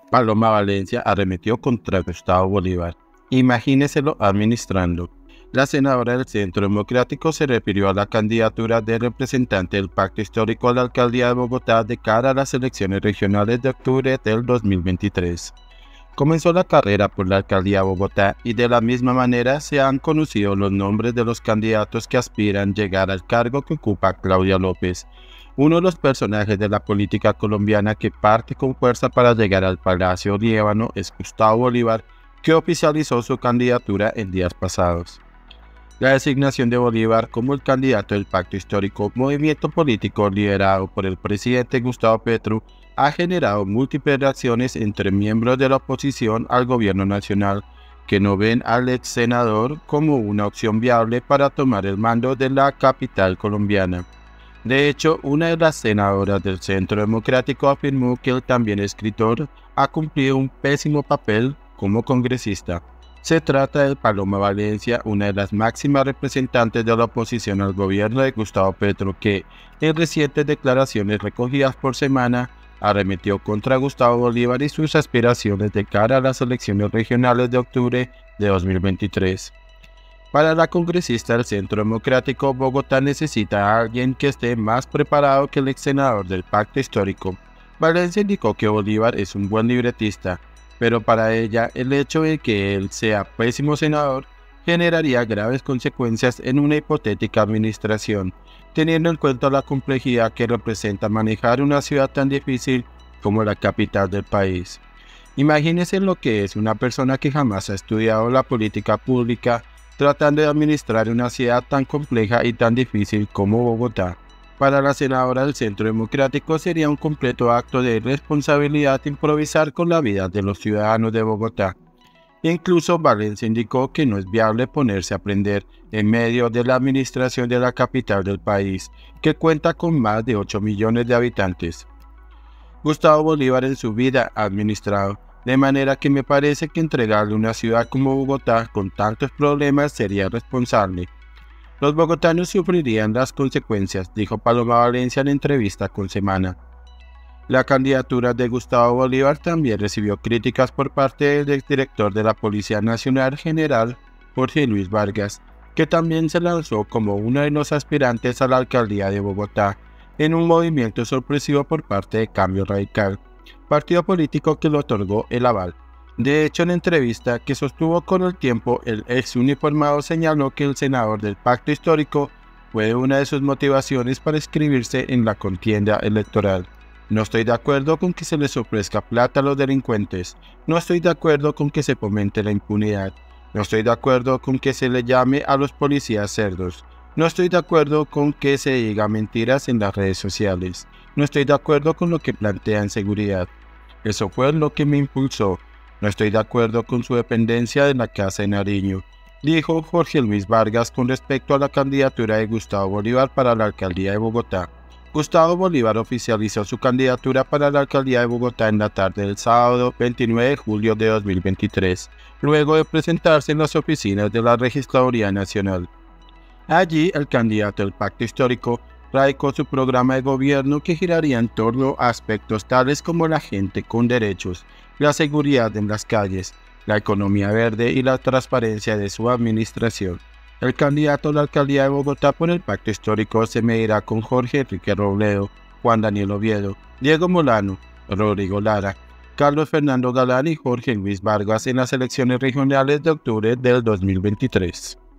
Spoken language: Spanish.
Paloma Valencia arremetió contra Gustavo Bolívar. Imagíneselo administrando. La senadora del Centro Democrático se refirió a la candidatura del representante del Pacto Histórico a la alcaldía de Bogotá de cara a las elecciones regionales de octubre del 2023. Comenzó la carrera por la alcaldía de Bogotá y de la misma manera se han conocido los nombres de los candidatos que aspiran llegar al cargo que ocupa Claudia López, uno de los personajes de la política colombiana que parte con fuerza para llegar al Palacio Líbano es Gustavo Bolívar, que oficializó su candidatura en días pasados. La designación de Bolívar como el candidato del Pacto Histórico, movimiento político liderado por el presidente Gustavo Petro, ha generado múltiples reacciones entre miembros de la oposición al gobierno nacional, que no ven al ex senador como una opción viable para tomar el mando de la capital colombiana. De hecho, una de las senadoras del Centro Democrático afirmó que el también escritor ha cumplido un pésimo papel como congresista. Se trata de Paloma Valencia, una de las máximas representantes de la oposición al gobierno de Gustavo Petro, que, en recientes declaraciones recogidas por Semana, arremetió contra Gustavo Bolívar y sus aspiraciones de cara a las elecciones regionales de octubre de 2023. Para la congresista del Centro Democrático, Bogotá necesita a alguien que esté más preparado que el ex senador del Pacto Histórico. Valencia indicó que Bolívar es un buen libretista, pero para ella el hecho de que él sea pésimo senador generaría graves consecuencias en una hipotética administración, teniendo en cuenta la complejidad que representa manejar una ciudad tan difícil como la capital del país. Imagínense lo que es una persona que jamás ha estudiado la política pública tratando de administrar una ciudad tan compleja y tan difícil como Bogotá. Para la senadora del Centro Democrático sería un completo acto de irresponsabilidad improvisar con la vida de los ciudadanos de Bogotá. Incluso Valencia indicó que no es viable ponerse a aprender en medio de la administración de la capital del país, que cuenta con más de 8 millones de habitantes. Gustavo Bolívar en su vida ha administrado, de manera que me parece que entregarle una ciudad como Bogotá con tantos problemas sería responsable. Los bogotanos sufrirían las consecuencias, dijo Paloma Valencia en entrevista con Semana. La candidatura de Gustavo Bolívar también recibió críticas por parte del exdirector de la Policía Nacional, general Jorge Luis Vargas, que también se lanzó como uno de los aspirantes a la alcaldía de Bogotá, en un movimiento sorpresivo por parte de Cambio Radical, partido político que le otorgó el aval. De hecho, en la entrevista que sostuvo con El Tiempo, el ex uniformado señaló que el senador del Pacto Histórico fue una de sus motivaciones para inscribirse en la contienda electoral. No estoy de acuerdo con que se les ofrezca plata a los delincuentes. No estoy de acuerdo con que se fomente la impunidad. No estoy de acuerdo con que se le llame a los policías cerdos. No estoy de acuerdo con que se diga mentiras en las redes sociales. No estoy de acuerdo con lo que plantea en seguridad. Eso fue lo que me impulsó. No estoy de acuerdo con su dependencia de la Casa de Nariño, dijo Jorge Luis Vargas con respecto a la candidatura de Gustavo Bolívar para la alcaldía de Bogotá. Gustavo Bolívar oficializó su candidatura para la alcaldía de Bogotá en la tarde del sábado 29 de julio de 2023, luego de presentarse en las oficinas de la Registraduría Nacional. Allí, el candidato del Pacto Histórico radicó su programa de gobierno que giraría en torno a aspectos tales como la gente con derechos, la seguridad en las calles, la economía verde y la transparencia de su administración. El candidato a la alcaldía de Bogotá por el Pacto Histórico se medirá con Jorge Enrique Robledo, Juan Daniel Oviedo, Diego Molano, Rodrigo Lara, Carlos Fernando Galán y Jorge Luis Vargas en las elecciones regionales de octubre del 2023.